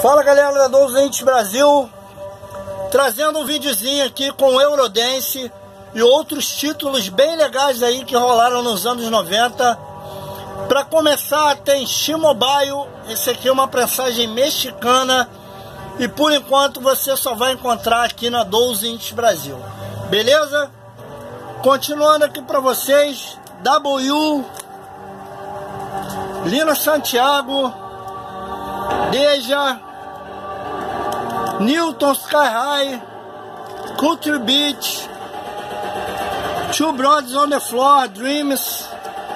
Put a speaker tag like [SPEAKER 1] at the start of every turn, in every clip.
[SPEAKER 1] Fala galera da 12 Brasil, trazendo um videozinho aqui com o Eurodance e outros títulos bem legais aí que rolaram nos anos 90. Para começar tem X-Mobile, esse aqui é uma prensagem mexicana e por enquanto você só vai encontrar aqui na 12 Brasil, beleza? Continuando aqui para vocês, W, Lino Santiago, Deja, Newton Sky High, Culture Beach, Two Brothers on the Floor, Dreams,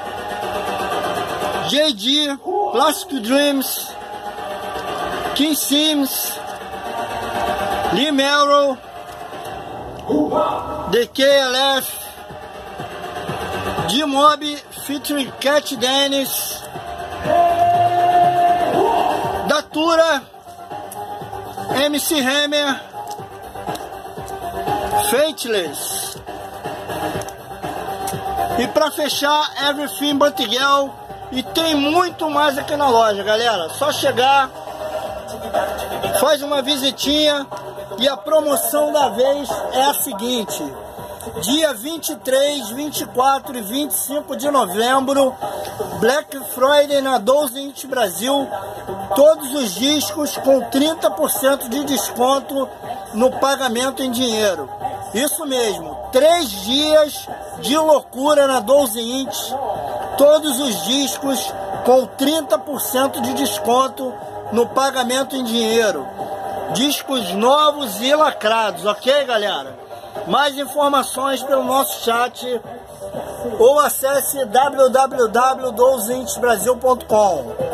[SPEAKER 1] JD, Plastic Dreams, King Sims, Lee Merrill, The KLF, G-Mob featuring Cat Dennis, Datura, MC Hammer, Fateless. E para fechar, Everything But Girl. E tem muito mais aqui na loja, galera. Só chegar, faz uma visitinha. E a promoção da vez é a seguinte: dia 23, 24 e 25 de novembro, Black Friday na 12 Brasil. Todos os discos com 30% de desconto no pagamento em dinheiro. Isso mesmo, 3 dias de loucura na 12 Todos os discos com 30% de desconto no pagamento em dinheiro. Discos novos e lacrados, ok, galera? Mais informações pelo nosso chat ou acesse www.12inchbrasil.com.